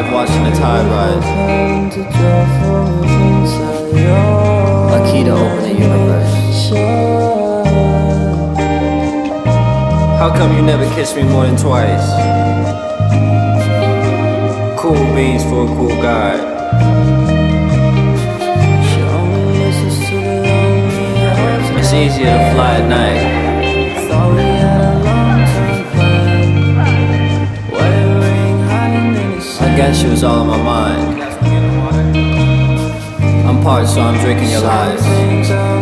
alive watching the tide rise. A key to open the universe. How come you never kissed me more than twice? Cool beans for a cool guy. It's easier to fly at night. I guess she was all in my mind. I'm parched, so I'm drinking your lies.